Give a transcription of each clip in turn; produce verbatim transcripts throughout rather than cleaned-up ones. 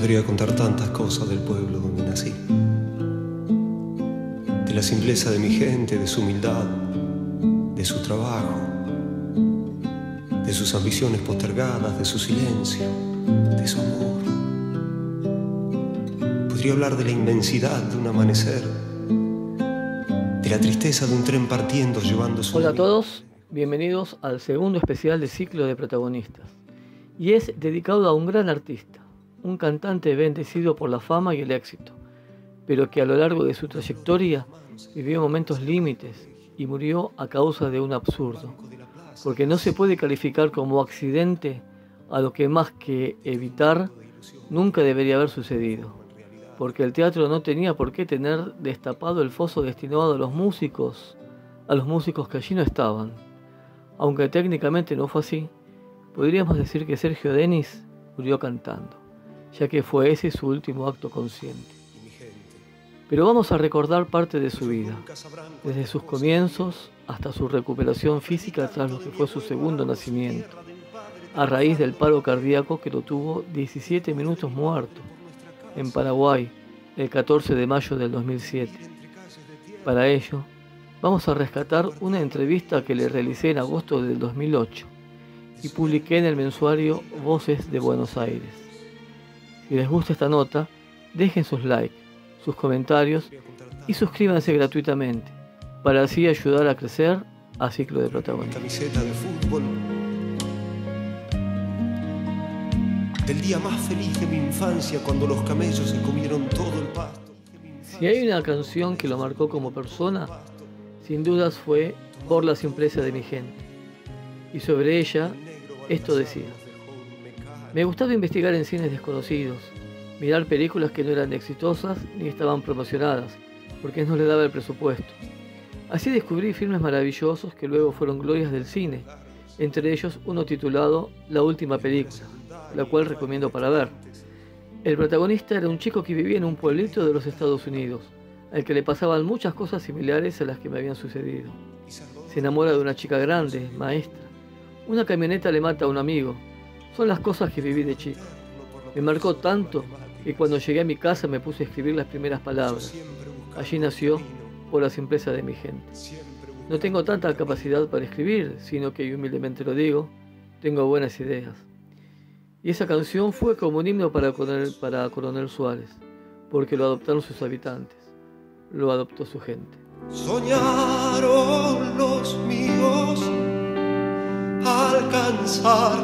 podría contar tantas cosas del pueblo donde nací, de la simpleza de mi gente, de su humildad, de su trabajo, de sus ambiciones postergadas, de su silencio, de su amor. Podría hablar de la inmensidad de un amanecer, de la tristeza de un tren partiendo llevando su... Hola a todos, bienvenidos al segundo especial de ciclo de protagonistas. Y es dedicado a un gran artista, un cantante bendecido por la fama y el éxito, pero que a lo largo de su trayectoria vivió momentos límites y murió a causa de un absurdo, porque no se puede calificar como accidente a lo que más que evitar nunca debería haber sucedido, porque el teatro no tenía por qué tener destapado el foso destinado a los músicos, a los músicos que allí no estaban. Aunque técnicamente no fue así, podríamos decir que Sergio Denis murió cantando, ya que fue ese su último acto consciente. Pero vamos a recordar parte de su vida, desde sus comienzos hasta su recuperación física tras lo que fue su segundo nacimiento, a raíz del paro cardíaco que lo tuvo diecisiete minutos muerto, en Paraguay, el catorce de mayo del dos mil siete. Para ello, vamos a rescatar una entrevista que le realicé en agosto del dos mil ocho y publiqué en el mensuario Voces de Buenos Aires. Si les gusta esta nota, dejen sus likes, sus comentarios y suscríbanse gratuitamente para así ayudar a crecer a Ciclo de Protagonistas. Camiseta de fútbol, del día más feliz de mi infancia cuando los camellos se comieron todo el pasto. Si hay una canción que lo marcó como persona, sin dudas fue Por la simpleza de mi gente. Y sobre ella, esto decía: me gustaba investigar en cines desconocidos, mirar películas que no eran exitosas ni estaban promocionadas, porque no le daba el presupuesto. Así descubrí filmes maravillosos que luego fueron glorias del cine, entre ellos uno titulado La última película, la cual recomiendo para ver. El protagonista era un chico que vivía en un pueblito de los Estados Unidos, al que le pasaban muchas cosas similares a las que me habían sucedido. Se enamora de una chica grande, maestra. Una camioneta le mata a un amigo. Son las cosas que viví de chico. Me marcó tanto que cuando llegué a mi casa me puse a escribir las primeras palabras. Allí nació Por la simpleza de mi gente. No tengo tanta capacidad para escribir, sino que, y humildemente lo digo, tengo buenas ideas. Y esa canción fue como un himno para Coronel, para Coronel Suárez, porque lo adoptaron sus habitantes, lo adoptó su gente. Soñaron los míos alcanzar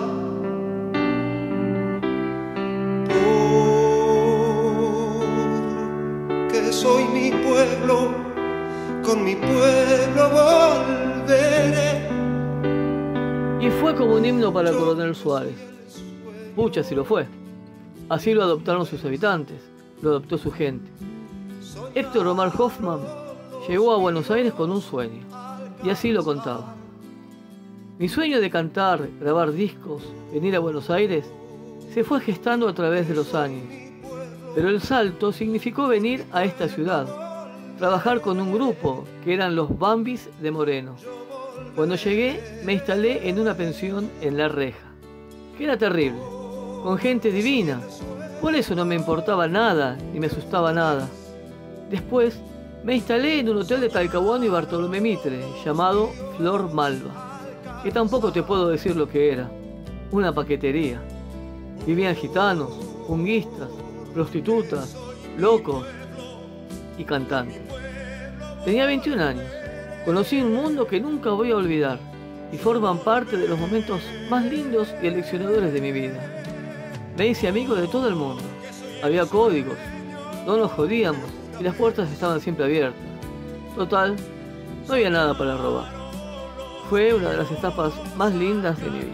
porque soy mi pueblo, con mi pueblo volveré. Y fue como un himno para Coronel Suárez. Pucha, si lo fue. Así lo adoptaron sus habitantes, lo adoptó su gente. Héctor Omar Hoffman llegó a Buenos Aires con un sueño, y así lo contaba. Mi sueño de cantar, grabar discos, venir a Buenos Aires, se fue gestando a través de los años. Pero el salto significó venir a esta ciudad, trabajar con un grupo que eran los Bambis de Moreno. Cuando llegué, me instalé en una pensión en La Reja, que era terrible, con gente divina. Por eso no me importaba nada, ni me asustaba nada. Después, me instalé en un hotel de Talcahuano y Bartolomé Mitre, llamado Flor Malva, que tampoco te puedo decir lo que era, una paquetería. Vivían gitanos, punguistas, prostitutas, locos y cantantes. Tenía veintiún años, conocí un mundo que nunca voy a olvidar y forman parte de los momentos más lindos y aleccionadores de mi vida. Me hice amigo de todo el mundo, había códigos, no nos jodíamos y las puertas estaban siempre abiertas. Total, no había nada para robar. Fue una de las etapas más lindas de mi vida.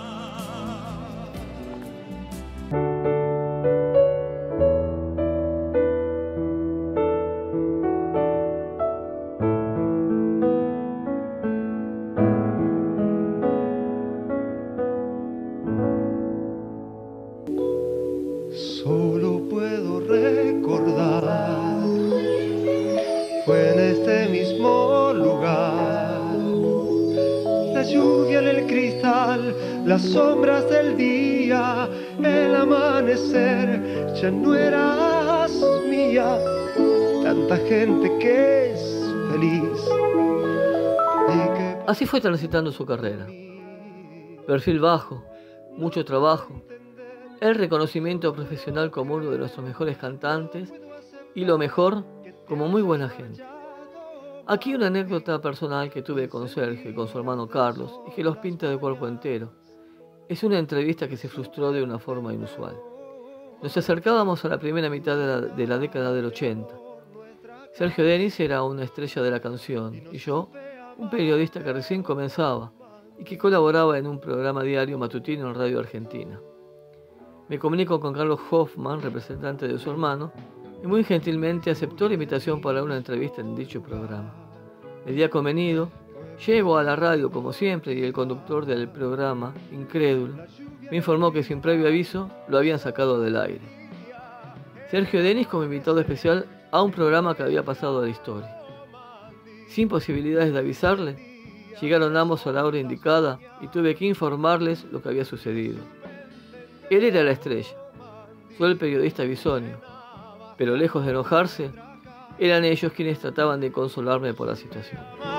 Solo puedo recordar, fue en este mismo lugar, la lluvia en el cristal, las sombras del día, el amanecer, ya no eras mía. Tanta gente que es feliz. Que... Así fue transitando su carrera. Perfil bajo, mucho trabajo, el reconocimiento profesional como uno de nuestros mejores cantantes y lo mejor, como muy buena gente. Aquí una anécdota personal que tuve con Sergio y con su hermano Carlos y que los pinta de cuerpo entero. Es una entrevista que se frustró de una forma inusual. Nos acercábamos a la primera mitad de la, de la década del ochenta. Sergio Denis era una estrella de la canción y yo, un periodista que recién comenzaba y que colaboraba en un programa diario matutino en Radio Argentina. Me comunico con Carlos Hoffman, representante de su hermano, y muy gentilmente aceptó la invitación para una entrevista en dicho programa. El día convenido, llego a la radio como siempre y el conductor del programa, incrédulo, me informó que sin previo aviso lo habían sacado del aire. Sergio Denis como invitado especial a un programa que había pasado a la historia. Sin posibilidades de avisarle, llegaron ambos a la hora indicada y tuve que informarles lo que había sucedido. Él era la estrella, yo el periodista bisonio, pero lejos de enojarse, eran ellos quienes trataban de consolarme por la situación.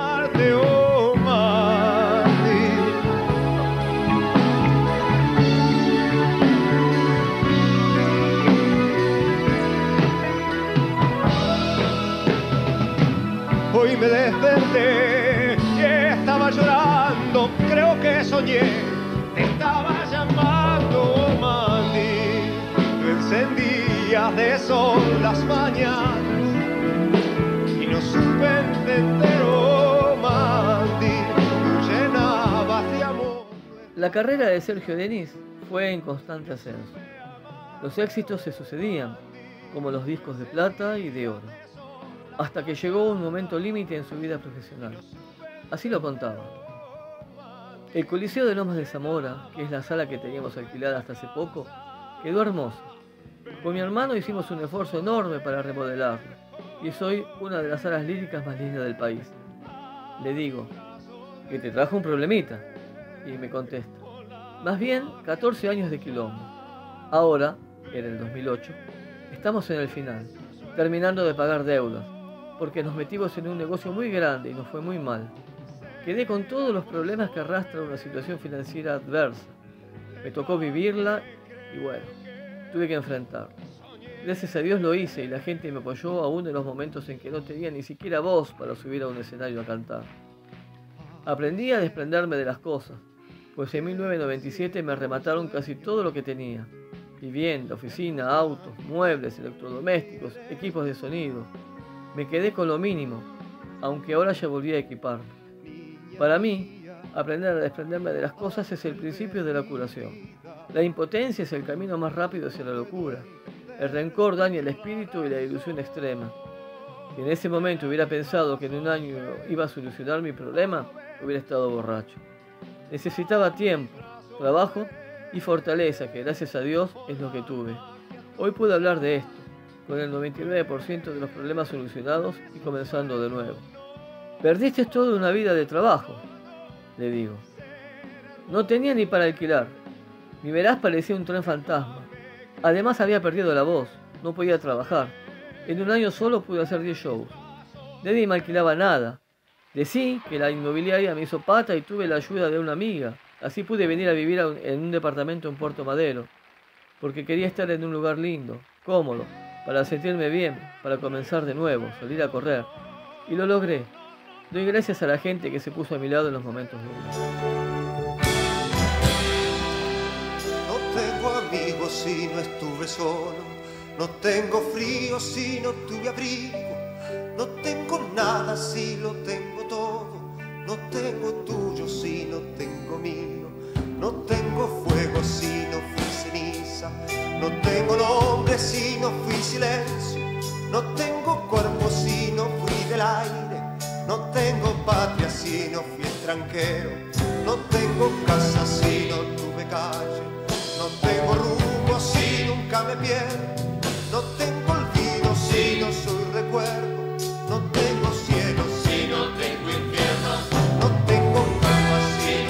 Hoy me desperté y estaba llorando, creo que soñé, te estaba llamando, Mandy. Tú encendías de sol las mañanas y no supe entender, oh, Mandy. Tú llenabas de amor. La carrera de Sergio Denis fue en constante ascenso. Los éxitos se sucedían, como los discos de plata y de oro, hasta que llegó un momento límite en su vida profesional. Así lo contaba. El Coliseo de Lomas de Zamora, que es la sala que teníamos alquilada hasta hace poco, quedó hermoso. Con mi hermano hicimos un esfuerzo enorme para remodelarlo, y es hoy una de las salas líricas más lindas del país. Le digo, que te trajo un problemita, y me contesta, más bien catorce años de quilombo. Ahora, en el dos mil ocho, estamos en el final, terminando de pagar deudas, porque nos metimos en un negocio muy grande y nos fue muy mal. Quedé con todos los problemas que arrastra una situación financiera adversa. Me tocó vivirla y bueno, tuve que enfrentarla. Gracias a Dios lo hice y la gente me apoyó aún en los momentos en que no tenía ni siquiera voz para subir a un escenario a cantar. Aprendí a desprenderme de las cosas, pues en mil novecientos noventa y siete me arremataron casi todo lo que tenía. Vivienda, oficina, autos, muebles, electrodomésticos, equipos de sonido. Me quedé con lo mínimo, aunque ahora ya volví a equiparme. Para mí, aprender a desprenderme de las cosas es el principio de la curación. La impotencia es el camino más rápido hacia la locura. El rencor daña el espíritu y la ilusión extrema. Si en ese momento hubiera pensado que en un año iba a solucionar mi problema, hubiera estado borracho. Necesitaba tiempo, trabajo y fortaleza, que gracias a Dios es lo que tuve. Hoy puedo hablar de esto, con el noventa y nueve por ciento de los problemas solucionados y comenzando de nuevo. Perdiste toda una vida de trabajo, le digo. No tenía ni para alquilar. Mi veraz parecía un tren fantasma. Además había perdido la voz, no podía trabajar. En un año solo pude hacer diez shows. Nadie me alquilaba nada. Decí que la inmobiliaria me hizo pata y tuve la ayuda de una amiga. Así pude venir a vivir a un, en un departamento en Puerto Madero, porque quería estar en un lugar lindo, cómodo, para sentirme bien, para comenzar de nuevo, salir a correr. Y lo logré. Doy gracias a la gente que se puso a mi lado en los momentos duros. No tengo amigos si no estuve solo, no tengo frío si no tuve abrigo, no tengo nada si lo tengo todo, no tengo tuyo si no tengo mío, no tengo fuego si no fui ceniza, no tengo nombre si no fui silencio, no tengo cuerpo si no fui del aire, no tengo patria si no fui extranjero, no tengo casa si no tuve calle, no tengo rumbo si nunca me pierdo, no tengo olvido si no soy recuerdo, no tengo cielo si no tengo infierno, no tengo calma si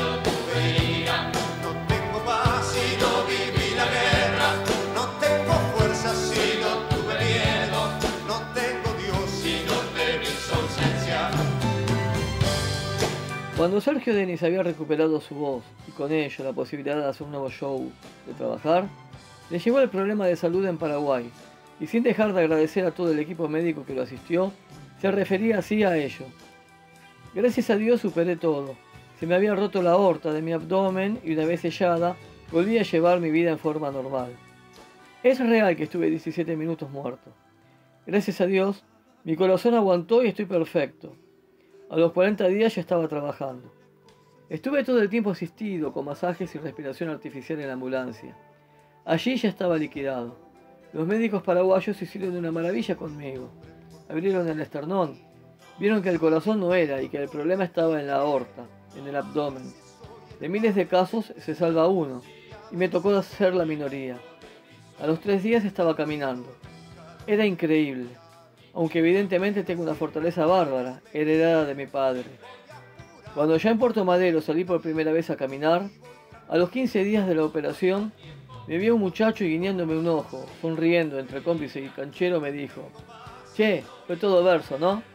Cuando Sergio Denis había recuperado su voz y con ello la posibilidad de hacer un nuevo show, de trabajar, le llegó el problema de salud en Paraguay y sin dejar de agradecer a todo el equipo médico que lo asistió, se refería así a ello. Gracias a Dios superé todo. Se me había roto la aorta de mi abdomen y una vez sellada, volví a llevar mi vida en forma normal. Es real que estuve diecisiete minutos muerto. Gracias a Dios, mi corazón aguantó y estoy perfecto. A los cuarenta días ya estaba trabajando. Estuve todo el tiempo asistido con masajes y respiración artificial en la ambulancia. Allí ya estaba liquidado. Los médicos paraguayos hicieron una maravilla conmigo. Abrieron el esternón. Vieron que el corazón no era y que el problema estaba en la aorta, en el abdomen. De miles de casos se salva uno, y me tocó ser la minoría. A los tres días estaba caminando. Era increíble, aunque evidentemente tengo una fortaleza bárbara, heredada de mi padre. Cuando ya en Puerto Madero salí por primera vez a caminar, a los quince días de la operación, me vio un muchacho y guiñándome un ojo, sonriendo entre cómplice y canchero, me dijo: «Che, fue todo verso, ¿no?».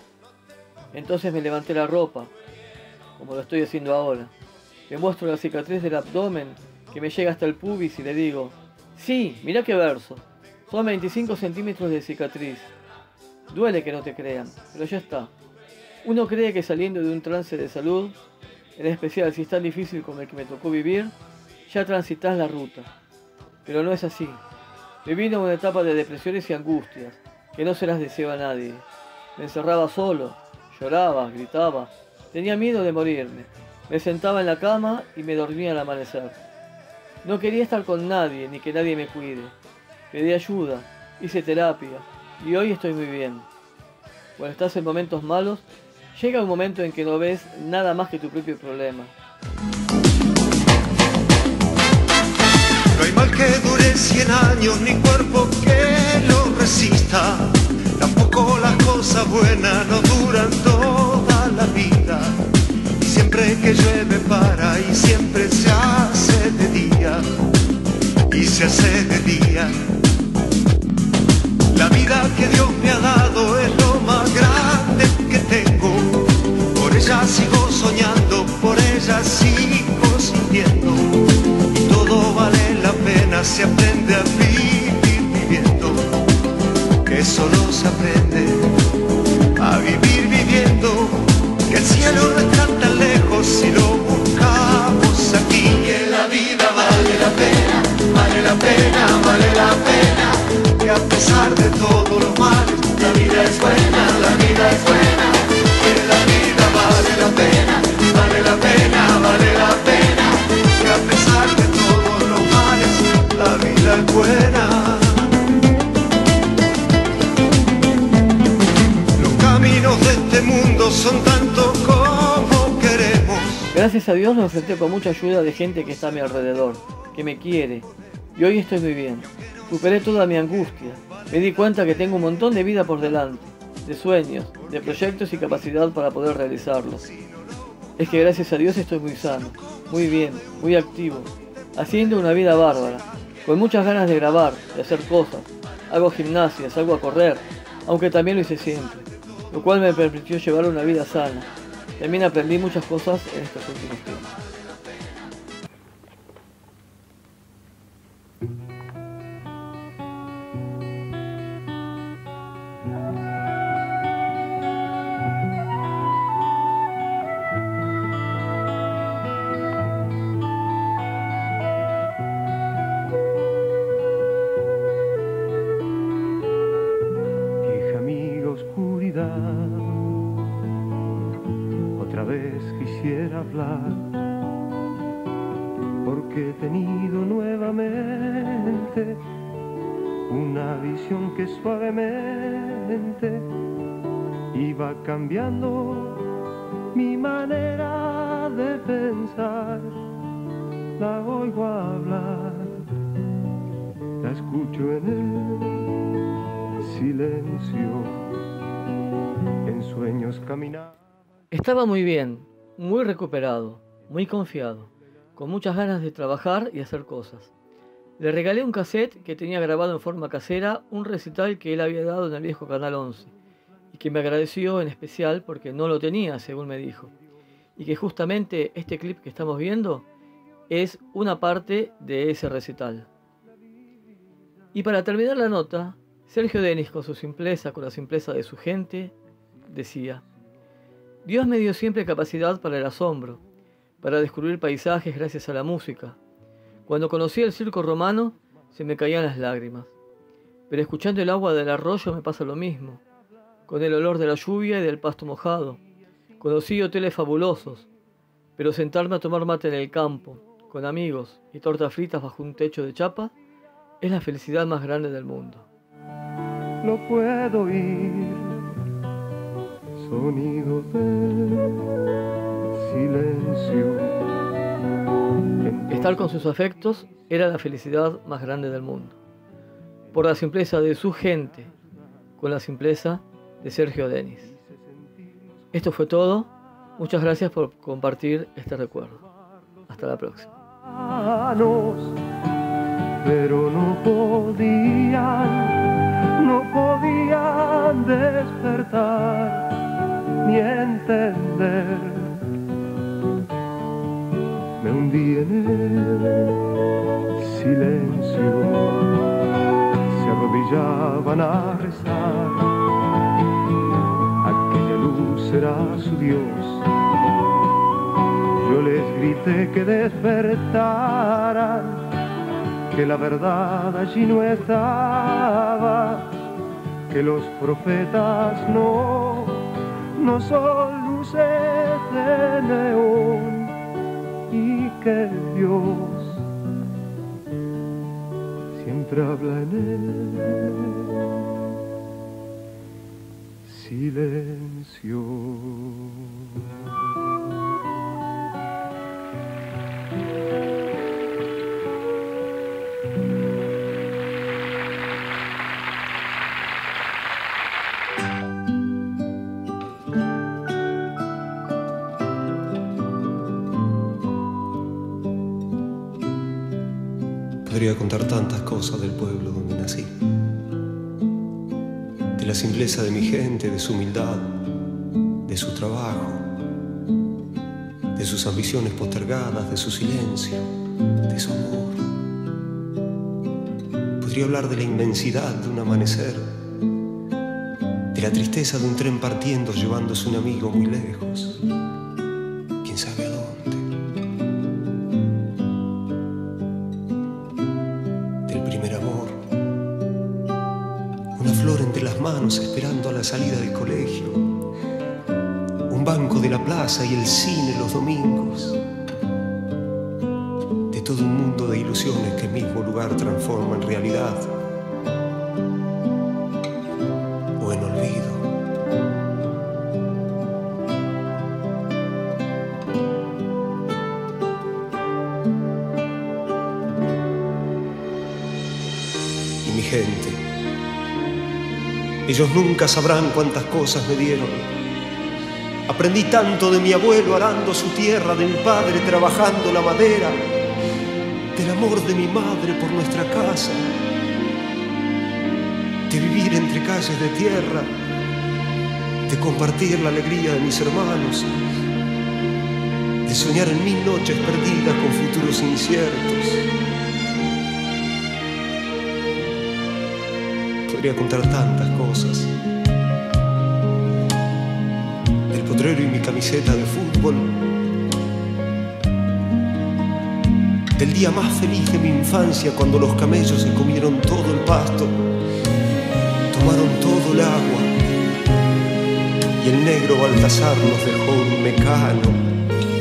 Entonces me levanté la ropa, como lo estoy haciendo ahora. Le muestro la cicatriz del abdomen que me llega hasta el pubis y le digo: «Sí, mirá qué verso. Son veinticinco centímetros de cicatriz. Duele que no te crean, pero ya está. Uno cree que saliendo de un trance de salud, en especial si es tan difícil como el que me tocó vivir, ya transitas la ruta. Pero no es así. Me vino una etapa de depresiones y angustias, que no se las deseo a nadie. Me encerraba solo, lloraba, gritaba, tenía miedo de morirme. Me sentaba en la cama y me dormía al amanecer. No quería estar con nadie, ni que nadie me cuide. Pedí ayuda, hice terapia, y hoy estoy muy bien. Cuando estás en momentos malos, llega un momento en que no ves nada más que tu propio problema. No hay mal que dure cien años, ni cuerpo que lo resista. Tampoco las cosas buenas no duran toda la vida. Y siempre que llueve para y siempre se hace de día. Y se hace de día. La vida que Dios me ha dado es lo más grande que tengo. Por ella sigo soñando, por ella sigo sintiendo. Y todo vale la pena, se aprende a vivir viviendo. Que solo se aprende a vivir viviendo. Que el cielo no está tan lejos si lo buscamos aquí. Que la vida vale la pena, vale la pena, vale la pena. Que a pesar de todos los males, la vida es buena, la vida es buena. Que la vida vale la pena, vale la pena, vale la pena. Que a pesar de todos los males, la vida es buena. Los caminos de este mundo son tantos como queremos. Gracias a Dios me enfrenté con mucha ayuda de gente que está a mi alrededor, que me quiere, y hoy estoy muy bien. Superé toda mi angustia, me di cuenta que tengo un montón de vida por delante, de sueños, de proyectos y capacidad para poder realizarlos. Es que gracias a Dios estoy muy sano, muy bien, muy activo, haciendo una vida bárbara, con muchas ganas de grabar, de hacer cosas. Hago gimnasia, salgo a correr, aunque también lo hice siempre, lo cual me permitió llevar una vida sana. También aprendí muchas cosas en estos últimos tiempos. Otra vez quisiera hablar, porque he tenido nuevamente una visión que suavemente iba cambiando mi manera de pensar. La oigo hablar, la escucho en el silencio, en sueños caminar. Estaba muy bien, muy recuperado, muy confiado, con muchas ganas de trabajar y hacer cosas. Le regalé un cassette que tenía grabado en forma casera un recital que él había dado en el viejo Canal once, y que me agradeció en especial porque no lo tenía, según me dijo, y que justamente este clip que estamos viendo es una parte de ese recital. Y para terminar la nota, Sergio Denis, con su simpleza, con la simpleza de su gente, decía: Dios me dio siempre capacidad para el asombro, para descubrir paisajes gracias a la música. Cuando conocí el circo romano, se me caían las lágrimas. Pero escuchando el agua del arroyo me pasa lo mismo, con el olor de la lluvia y del pasto mojado. Conocí hoteles fabulosos, pero sentarme a tomar mate en el campo, con amigos y tortas fritas bajo un techo de chapa, es la felicidad más grande del mundo. No puedo oír sonido de silencio. Estar con sus afectos era la felicidad más grande del mundo. Por la simpleza de su gente, con la simpleza de Sergio Denis. Esto fue todo. Muchas gracias por compartir este recuerdo. Hasta la próxima. Pero no podían, no podían despertar ni entender. Me hundí en el silencio, se arrodillaban a rezar. Aquella luz era su Dios. Yo les grité que despertaran, que la verdad allí no estaba, que los profetas no, no son luces de neón, y que Dios siempre habla en el silencio. Podría contar tantas cosas del pueblo donde nací, de la simpleza de mi gente, de su humildad, de su trabajo, de sus ambiciones postergadas, de su silencio, de su amor. Podría hablar de la inmensidad de un amanecer, de la tristeza de un tren partiendo llevándose un amigo muy lejos, quién sabe a dónde. Manos esperando a la salida del colegio, un banco de la plaza y el cine los domingos, de todo un mundo de ilusiones que el mismo lugar transforma en realidad o en olvido. Y mi gente, ellos nunca sabrán cuántas cosas me dieron. Aprendí tanto de mi abuelo arando su tierra, de mi padre trabajando la madera, del amor de mi madre por nuestra casa, de vivir entre calles de tierra, de compartir la alegría de mis hermanos, de soñar en mil noches perdidas con futuros inciertos. Podría contar tantas cosas, del potrero y mi camiseta de fútbol, del día más feliz de mi infancia cuando los camellos se comieron todo el pasto, tomaron todo el agua y el negro Baltasar nos dejó un mecano.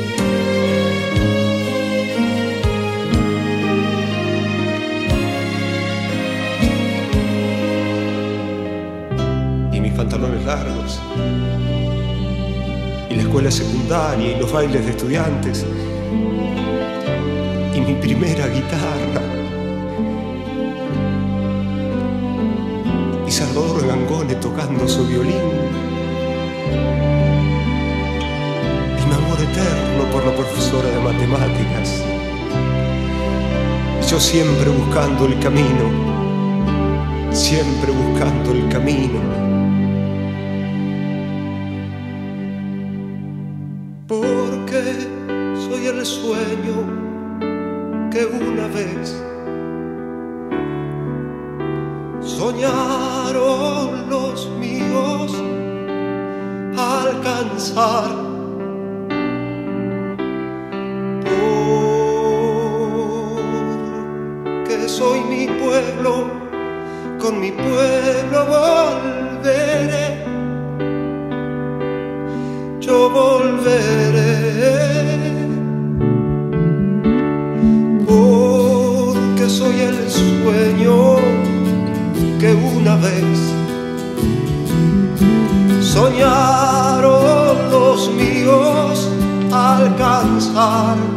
Pantalones largos y la escuela secundaria y los bailes de estudiantes y mi primera guitarra y Salvador Gangone tocando su violín y mi amor eterno por la profesora de matemáticas, y yo siempre buscando el camino, siempre buscando el camino. Porque el sueño que una vez soñaron los míos alcanzar. Porque soy mi pueblo, con mi pueblo volveré, yo volveré. Porque soy el sueño que una vez soñaron los míos alcanzar.